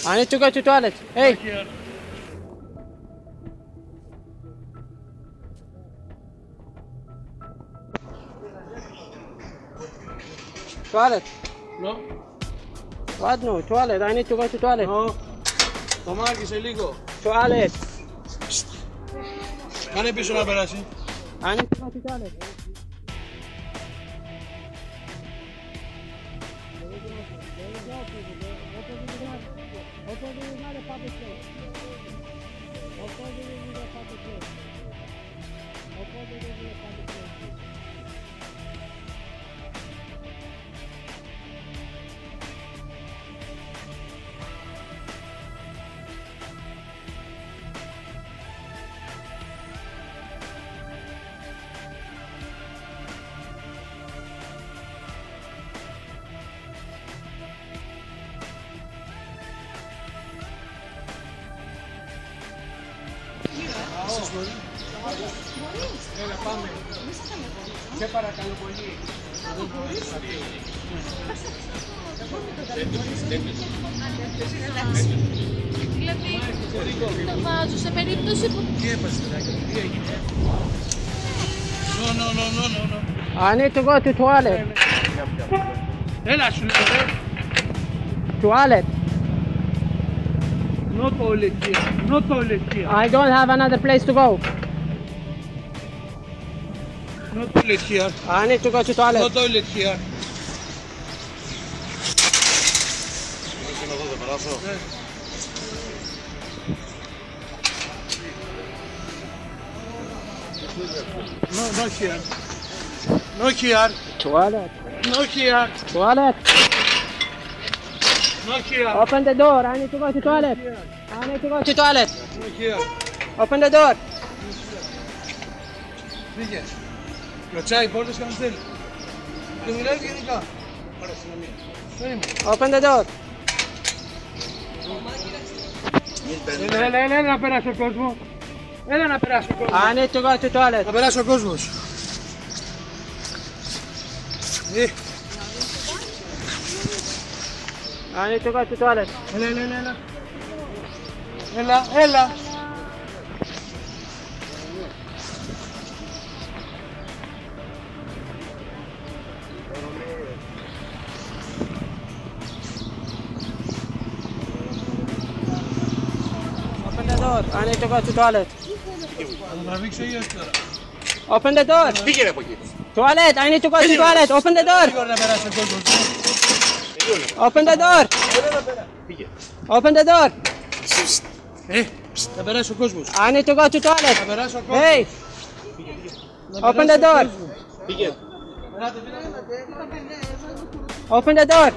I need to go to toilet. Hey. Toilet. No. What no? Toilet. I need to go to toilet. No. Το μάρκησε λίγο. Toilet. Κάνε πίσω να περάσει. I need to go to toilet. Έλα πάμε. Σε παρακαλώ πολύ. Δηλαδή το βάζω σε περίπτωση που... Τι έπασε παιδάκι, τι έγινε? No. I need to go to toilet. Έλα σου λέω ρε. Toilet. No toilet here. No toilet here. I don't have another place to go. No toilet here. I need to go to toilet. No toilet here. No here. No here. Toilet. No here. Toilet. No here. Open the door. I need to go to toilet. I need to go to toilet. No here. Open the door. Φύγε. Κλωτσάει πόρτες και αν θέλει. Και μιλάει γενικά. Ωραία, συνομία. Open the door. Έλα να περάσει ο κόσμος. Έλα να περάσει ο κόσμος. I need to go to toilet. Να περάσει ο κόσμος. I need to go to toilet. Έλα. Open the door. I need to go to toilet. Θα τραβήξω ή όχι τώρα? Open the door. Πήγαινε από εκεί. Toilet. I need to go to toilet. Open the door. Λίγο να περάσει ο κόσμος. Open the door. Πήγε. Open the door. Θα περάσει ο κόσμος. I need to go to toilet. Θα περάσει ο κόσμος. Hey. Open the door. Πήγε. Open the door.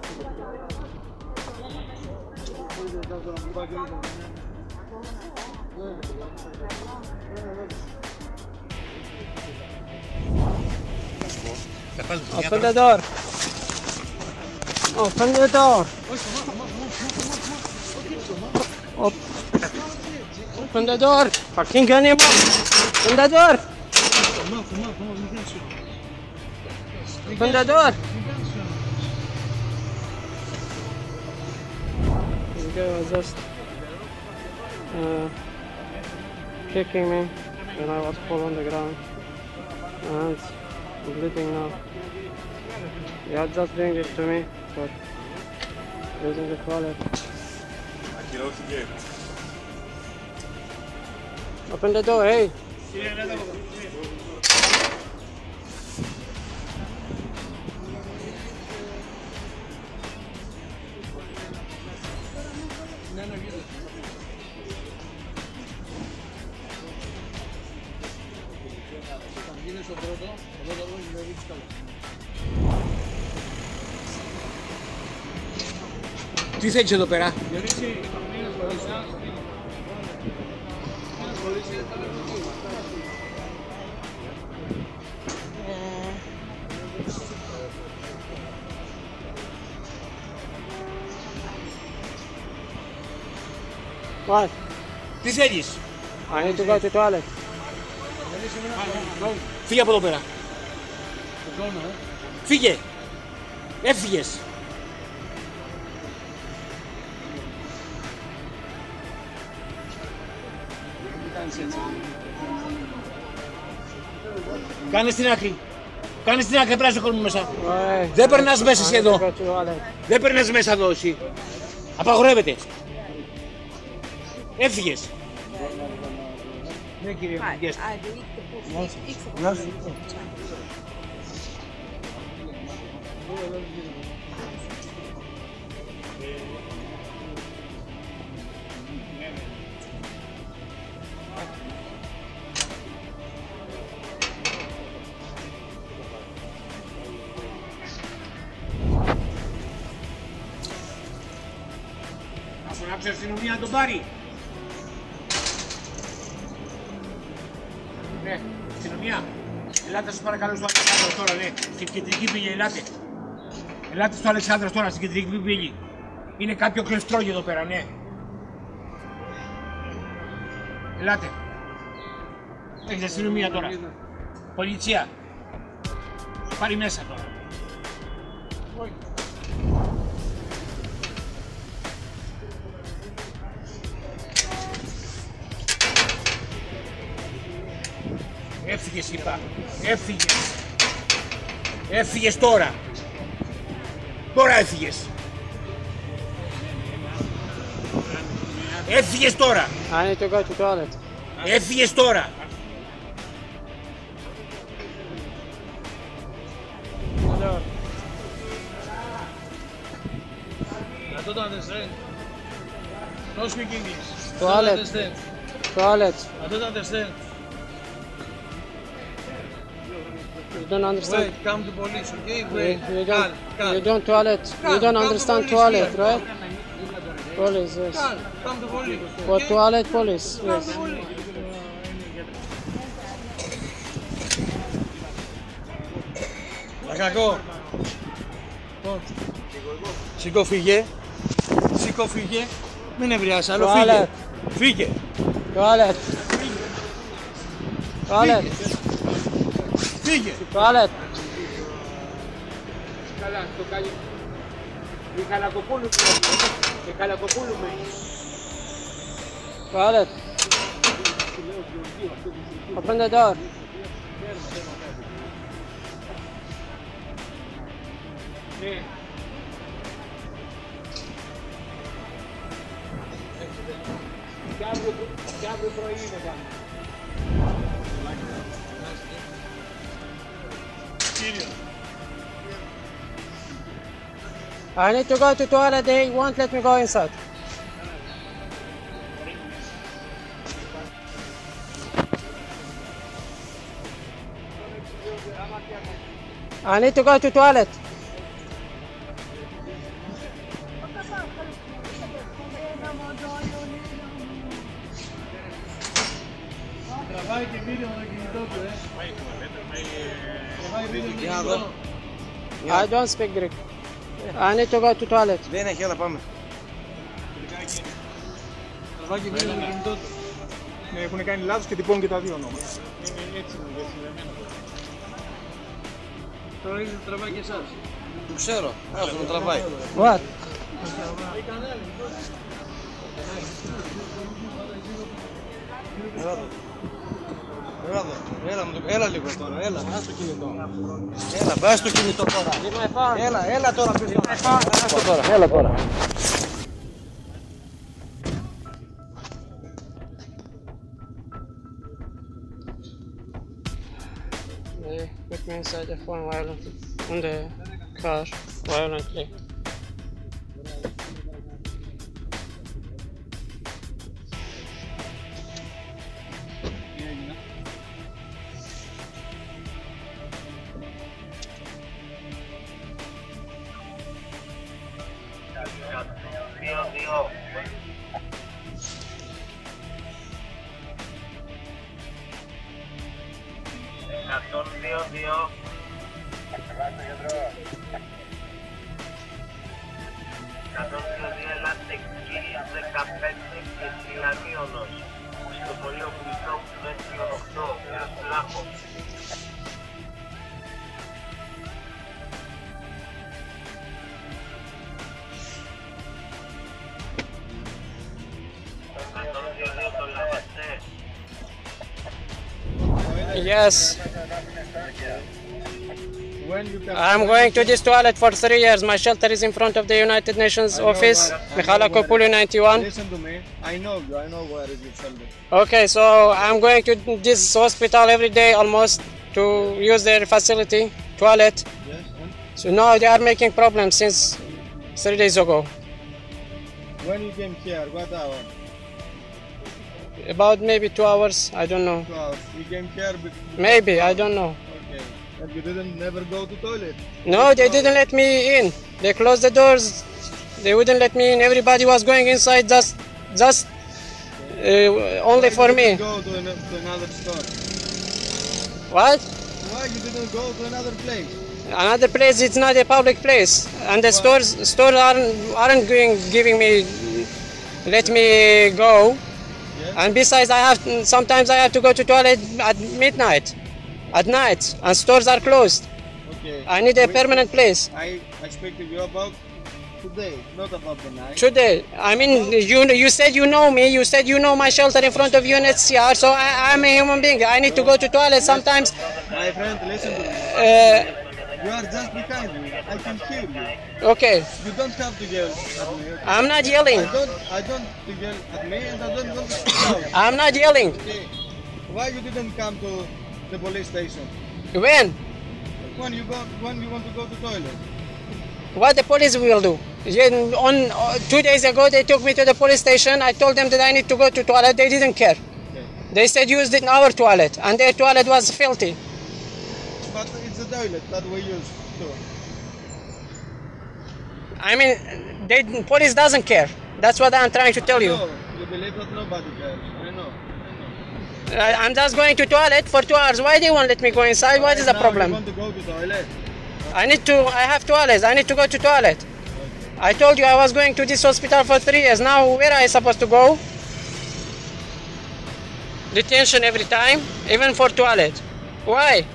Open the door. Open the door. Open the door. Fucking animal. Open the door. Open the door. This guy was just kicking me when I was fall on the ground. And I'm bleeding now. Yeah, just bring it to me, but using the toilet. Open the door, hey! Τι θέλεις εδώ πέρα? What? Τι θέλεις? I need to go to toilet. Φύγε από εδώ πέρα. Φύγε. Έφυγες. Κάνε στην άκρη. Κάνε στην άκρη, πρέπει να κόσμο μέσα. Δεν περνάς μέσα εσύ εδώ. Δεν περνάς μέσα εδώ εσύ. Απαγορεύεται. Έφυγες. Ναι κύριε, γεια σου. Να φωνάξει η αστυνομία να τον πάρει. Ναι, αστυνομία. Ελάτε σας παρακαλώ στο Αλεξάνδρα τώρα, ναι. Στην κεντρική πύλη, ελάτε. Ελάτε στο Αλεξάνδρα τώρα, στην κεντρική πύλη. Είναι κάποιο κλειστρόγιο εδώ πέρα, ναι. Ελάτε. Έχεις αστυνομία τώρα. Πολιτεία. Πάρει μέσα τώρα. Έφυγες είπα. Έφυγες. Έφυγες τώρα. Τώρα έφυγες. Έφυγες τώρα. I need to go to toilet. Έφυγες τώρα. I don't understand. No speak English. Toilet. I don't understand. Toilet. I don't understand. You don't understand? Wait, come to police, okay? Wait, You don't toilet. You don't Come to understand police toilet, here. right? Police, yes. Come to police. For Okay? toilet, police, Come yes. to police. Κακό. Σηκώ φύγε. Σηκώ φύγε. Μην ευρεάσει άλλο. Φύγε. Φύγε. Toilet. Toilet. Φύγε. Toilet. Καλά, το κάνει. Η Καλακοπούλου με. Η Καλακοπούλου με. Toilet. Open the door. Ναι. Και αύριο πρωί είναι πάνω. I need to go to toilet. They won't let me go inside. I need to go to toilet. Τραβάει και βίντεο με το κινητό του, Τραβάει βίντεο με το κινητό. I don't speak Greek. I need to go to toilet. Δεν έχει, έλα πάμε. Τραβάει και βίντεο με το κινητό του. Ναι, έχουν κάνει λάθος και τυπώνουν και τα δύο ονόματα. Τώρα ήρθε τραβάει και εσάς. Το ξέρω, άσο να τραβάει. What? Έλα εδώ. Έλα λίγο τώρα, έλα, ας το κινητό. Έλα, βάζ το κινητό τώρα. Έλα τώρα, πες τώρα. Έλα τώρα. They put me inside the phone violently. In the car violently. Yes. When you come, I'm going to this toilet for 3 years. My shelter is in front of the United Nations office. Mikhaila Kopulu 91. listen to me. I know you. I know where is your shelter. Okay, so I'm going to this hospital every day almost to use their facility, toilet. Yes. And So now they are making problems since 3 days ago. when you came here, what hour? About maybe 2 hours, I don't know. 2 hours. You came here. Maybe, I don't know. Okay. And you didn't never go to toilet. No, they didn't let me in. They closed the doors. They wouldn't let me in. Everybody was going inside just only for You me. didn't go to another store. What? Why you didn't go to another place? Another place, it's not a public place. And the stores aren't giving me, let me go. Yes. And besides, sometimes I have to go to toilet at midnight, at night, and stores are closed. Okay. I need a permanent place. I speak to you about today, not about the night. Today, I mean, you said you know me, you said you know my shelter in front of UNHCR, so I'm a human being. I need to go to toilet sometimes. My friend, listen to me. You are just behind me. I can hear you. Okay, You don't have to yell at me. Okay? I'm not yelling. I don't to yell at me, and I don't want to speak out. I'm not yelling. Okay. Why you didn't come to the police station? When? When you want to go to toilet? What the police will do? On 2 days ago, they took me to the police station. I told them that I need to go to toilet. They didn't care. Okay. They said use our toilet, and their toilet was filthy. But it's a toilet that we use too. I mean, police doesn't care. That's what I'm trying to tell you. No, you believe that nobody cares. I know. I'm just going to toilet for 2 hours. Why they won't let me go inside? What is the Now problem? You want to go to toilet? I have toilets. I need to go to toilet. I told you I was going to this hospital for 3 years. Now where are I supposed to go? Detention every time, even for toilet. Why?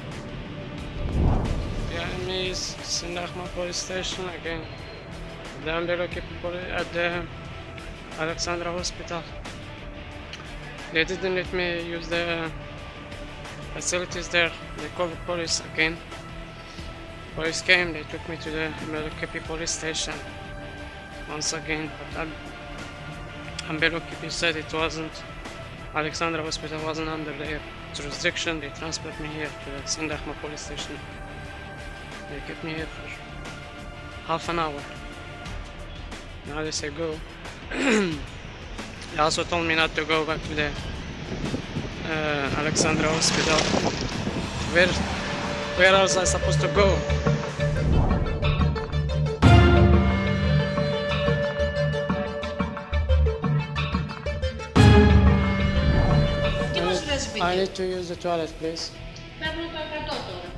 Behind me is Sindachma police station again. Down below at the Alexandra hospital. They didn't let me use the facilities there. They called the police again. Police came, they took me to the Melokepi police station once again, but Melokepi said it wasn't, Alexandra hospital wasn't under their jurisdiction. They transferred me here to the Sindachma police station. They kept me here for half an hour. Now they say go. They also told me not to go back to the Alexandra hospital. Where else am I supposed to go? Τι μας λες, I Βίκυ? need to use the toilet, please. Παίρνω το 100 τώρα.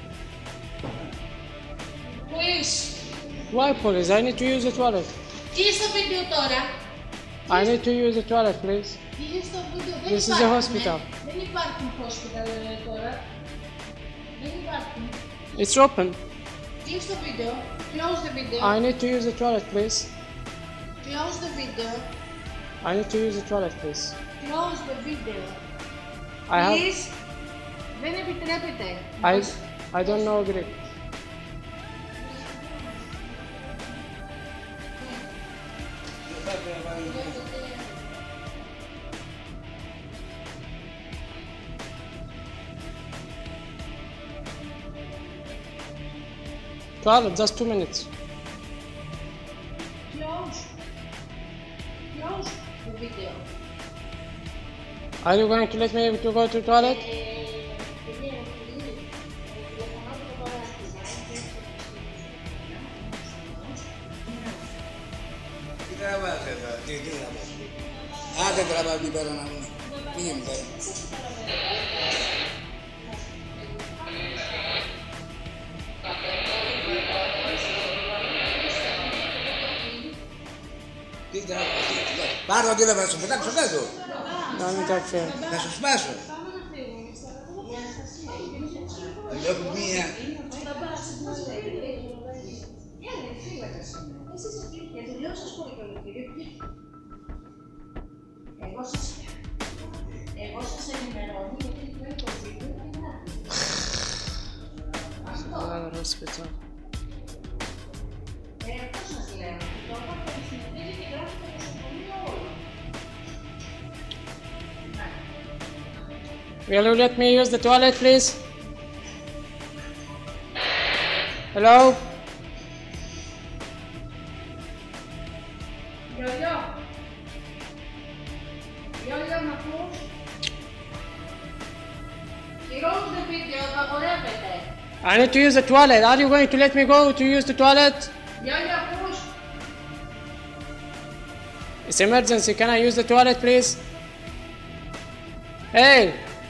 Police, Why police? I need to use the toilet. τι είναι στο βίντεο τώρα? I need to use the toilet, please. Τι είναι στο βίντεο? Δεν This is a υπάρχουν, hospital. Δεν υπάρχουν hospital τώρα. Δεν υπάρχουν. It's open. Τι είναι στο βίντεο? Close the video. I need to use the toilet, please. Close the video. I need to use the toilet, please. Close the video. I have. Please. Δεν επιτρέπεται. I don't know Greek. Toilet, just 2 minutes. Close. Close the video. Are you going to let me to go to toilet? Τι τραβάτε εδώ, τι τραβάτε. Άντε τραβάτε την πέρα να μου. Μην τι τραβάτε. Πάρω το τηλέφωνο, να σου πετάξω κάτω. No, I'm not sure. Να σου σπάσω. Έχω μία. Εγώ σας ενημερώνω γιατί το έχω βίντεο. hospital. Πώς σας λέω, το άπαρτο συνεχίζει και γράφει το νοσοκομείο όλο. Will you let me use the toilet, please? Hello? Γιώργιο, μ' ακούς? Close the video, απαγορεύεται. I need to use the toilet. Are you going to let me go to use the toilet? Γιώργιο, ακούς? It's emergency. Can I use the toilet, please? Hey!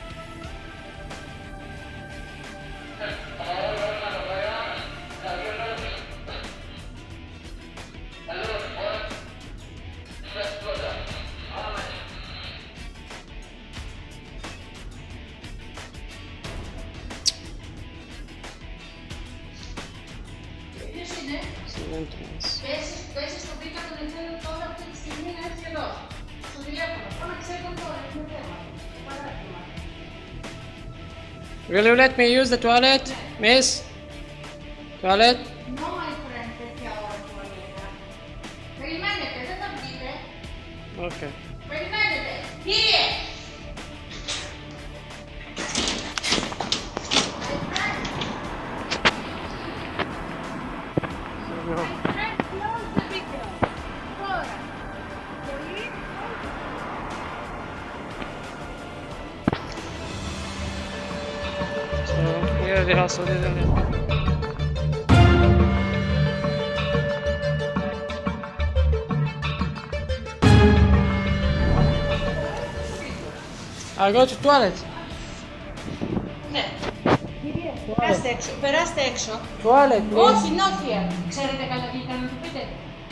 Ποιος είναι? Πέσεις στο βίντεο τον εθέλω τώρα αυτή τη στιγμή να έρθει εδώ. Στο τηλέφωνο. Πάμε ξέρετε τώρα, έχουμε θέμα. Παράδειγμα. Will you let me use the toilet, miss? Toilet? No, my friend, τέτοια ώρα τουαλέτα. Περιμένετε, δεν θα βγείτε. Okay. Περιμένετε. Κύριε! No. Close the video. Τώρα. Πολύ. So, here the hospital, isn't it? I go to toilet. Ναι. Κύριε, περάστε έξω. Περάστε έξω. Toilet, please. Όχι, νόθια. Ξέρετε καλά αγγλικά να του πείτε.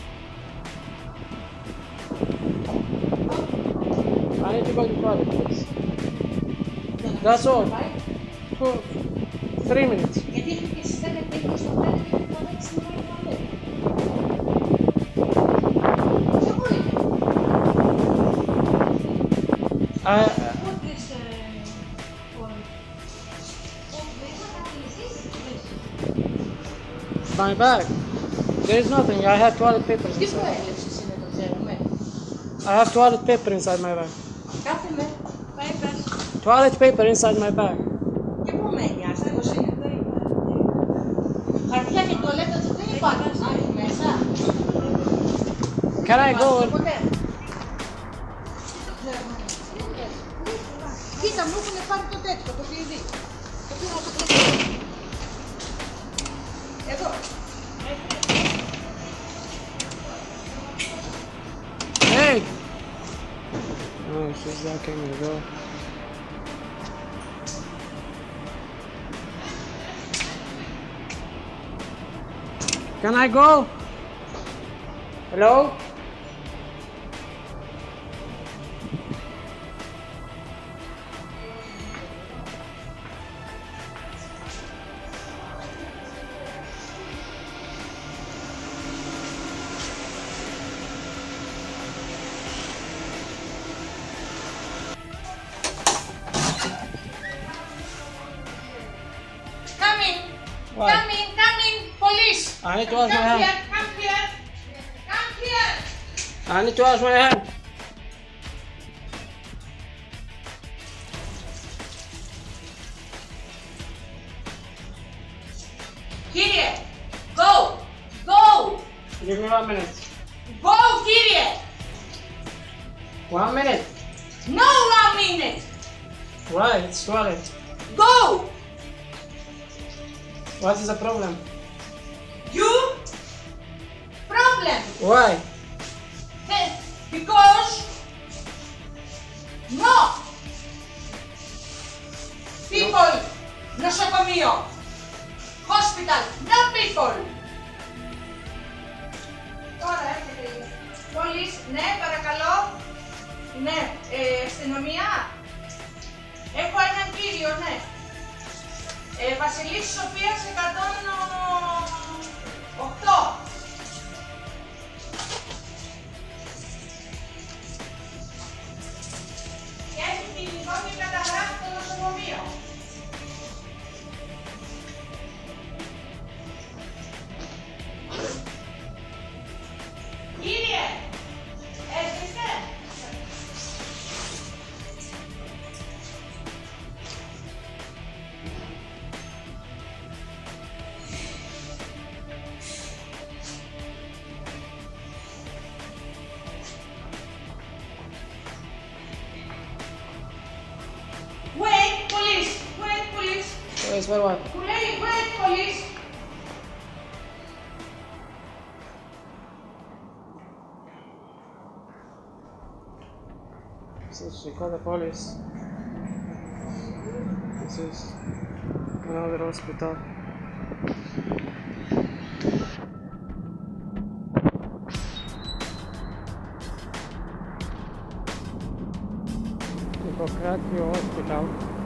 I need to go to toilet, please. That's all. 3 minutes. Γιατί εσείς δεν έχετε στο πέντε και το πέντε στην άλλη τουαλέτα. Και πού είναι. Put this for... My bag. There is nothing. I have toilet paper Τι inside. προέλευσης είναι το ξέρουμε. I have toilet paper inside my bag. Κάθε μέρα. Πάει πας. Toilet paper inside my bag. Και πού μένει, άστεγος είναι. Χαρτιά και τουαλέτα δεν υπάρχουν. Άχι μέσα. Can I go? Ποτέ. Κοίτα, μου έχουν πάρει το τέτοιο, το κλειδί. Το πήρα το κλειδί. Εδώ. Hey! Oh, she's not coming to go. Can I go? Hello? What? Come in, police. I need to wash my hand. Come here. I need to wash my hand. Κύριε, go. Give me 1 minute. Go, κύριε. 1 minute. No 1 minute. Why? It's toilet. Go. What is the problem? You. Problem. Why? Because. No. People. Νοσοκομείο. Hospital. No people. Τώρα έρχεται η police. Ναι, παρακαλώ. Ναι, αστυνομία. Έχω έναν κύριο, ναι. Βασιλής Σοφίας 108. Και έχει την εικόνα καταγράφει το νοσοκομείο. Yes, where what? Wait, police. Since she called the police. This is another hospital. Hippocrates Hospital.